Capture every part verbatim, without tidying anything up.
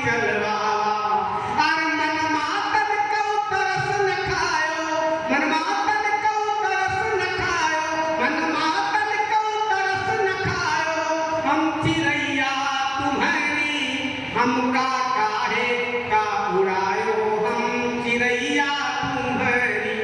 हमका काहे का उड़ायो हम चिड़ैया तुम्हारी।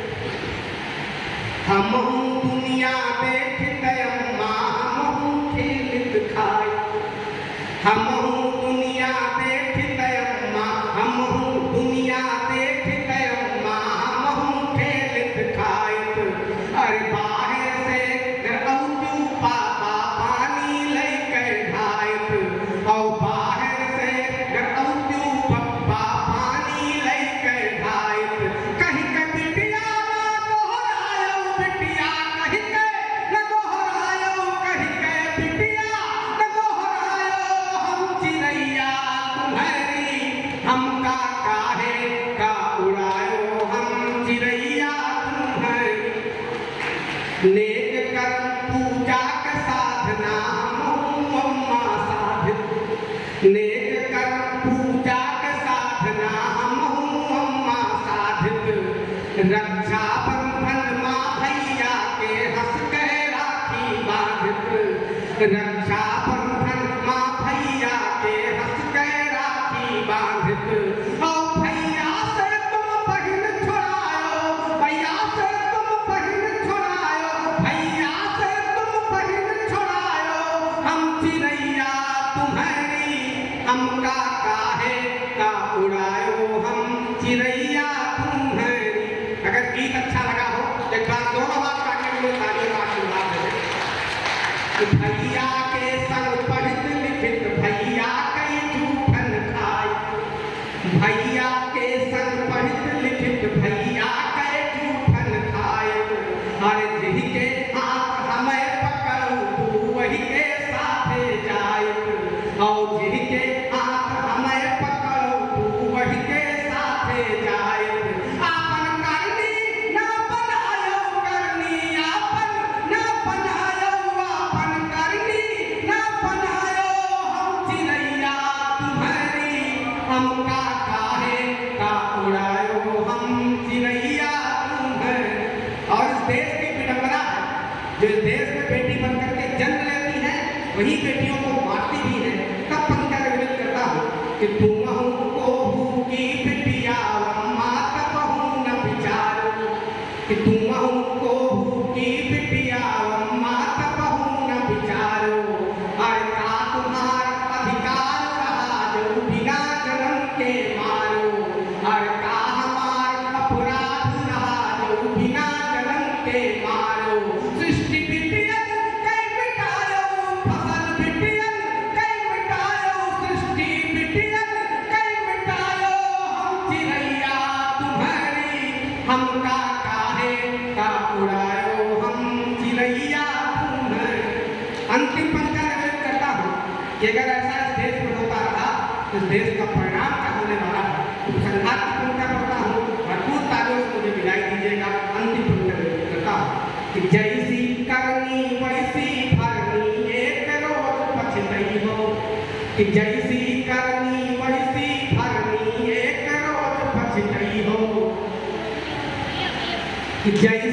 हम दुनिया देखत अम्मा हम खेलत खाए। हम दुनिया देखत अम्मा हम दुनिया देखत अम्मा हम खेलत खाए। अरे बाहर से औजू पापा पानी लेकर ढाइत और बाहर से औजू पप्पा पानी लेकर ढाइत। कहीं के बिटिया ना दोहरायो बिटिया कहीं के न दोहरायो कहीं के बिटिया न दोहरायो हम चिड़ैया तुम्हारी। हमका काहे का उड़ायो हम चिड़ैया तुम्हारी। नेक कर्म पूजा का साधना हम अम्मा साधित। नेक कर्म पूजा का साधना हम अम्मा साधित। रक्षा बंधन माँ भैया के हंस के राखी बांधित। रक्षा बंधन माँ भैया के हंस के राखी बांधित। और भैया से तुम बहन छुड़ायो भैया से तुम बहन छुड़ायो भैया से तुम बहन छुड़ायो हम चिड़ैया तुम्हारी। हमका काहे का उड़ायो हम चिड़ैया तुम्हारी। अगर गीत अच्छा लगा हो एक बार दोनों हाथ काटे हुए तालियों का आशीर्वाद दें। भैया के संग पढ़ित लिखित भैया कई जूठन खाए। भैया के संग पढ़ित लिखित भैया कई जूठन खाए। अरे जिही के हाथ हमें पकड़ू तू वही के साथे जाए। और जिही के हाथ हमें पकड़ू तू वही के साथे जाए। आपन करनी ना बनायो करनी आपन ना बनायो आपन करनी ना बनायो हम चिड़ैया तुम्हारी। हमका काहे का उड़ायो हम चिड़ैया तुम्हारी। और इस देश की विडंबना है जो इस देश में बेटी बनकर के जन्म लेती है वही बेटियों को मारती भी है। तब पंक्तियां विनती करता हूँ कि तुम हूँ कोहू की बिटिया अम्मा तब हूँ न विचारो। कि तुम हूँ कोहू की बिटिया अम्मा तब हूँ न विचारो। अरे का तुम्हारा अधिकार रहा जो बिना जन्म के मारो। अरे का हमारा अपराध रहा जो बिना जन्म के मारो। सृष्टि बिटियन कई मिटायो फसल बिटियन कई मिटायो। सृष्टि बिटियन कई मिटायो हम चिड़ैया तुम्हारी। हमका काहे का उड़ायो हम चिड़ैया तुम्हारी। अंतिम पंक्तियां निवेदन करता हूँ कि अगर ऐसा इस देश में होता रहा तो इस देश का परिणाम क्या होने वाला है। तो संघात की पंक्तियां पढ़ता हूँ भरपूर तालियों से मुझे विदाई दीजिएगा। अंतिम पंक्तियां निवेदन करता हूँ कि जैसी करनी वैसी भरनी एक रोज पछतई हो। कि जैसी करनी वैसी भरनी एक रोज पछतई हो। कि जैसी